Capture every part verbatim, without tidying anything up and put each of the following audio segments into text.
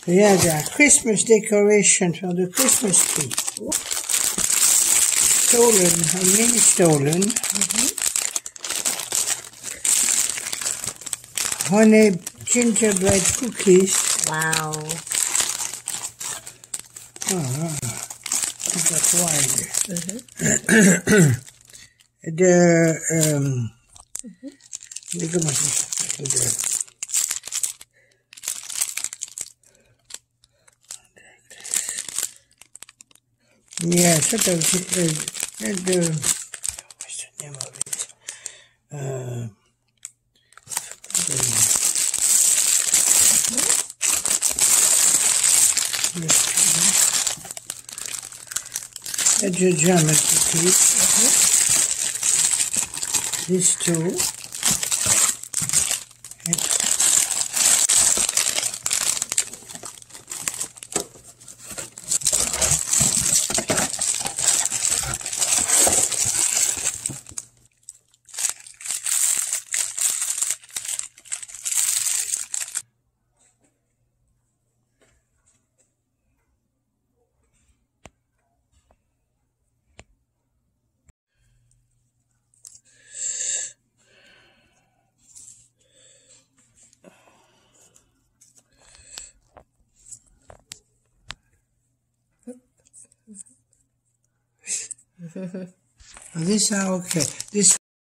Yeah, the Christmas decoration for the Christmas tree. Stolen, a mini stolen. Mm-hmm. Honey gingerbread cookies. Wow. Oh, that's wide. Mm-hmm. The, um, hindi ko masasabi. Yeah, sort of, uh, the, what's the name of it? Uh, the, the geometry piece. These two. Oh, this are okay. This.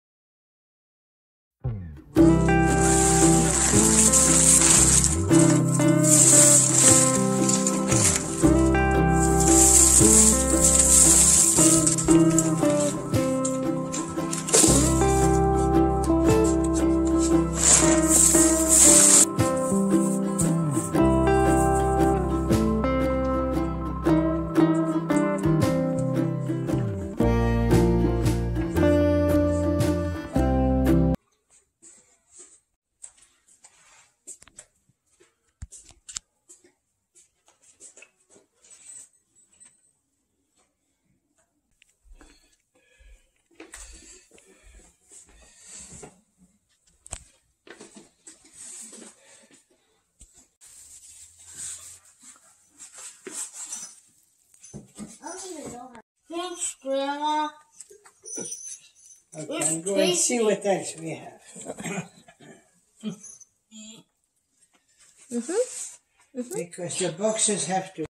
Thanks, Grandma. Okay, I'm going to see what else we have. Mm-hmm. Mm-hmm. Because the boxes have to.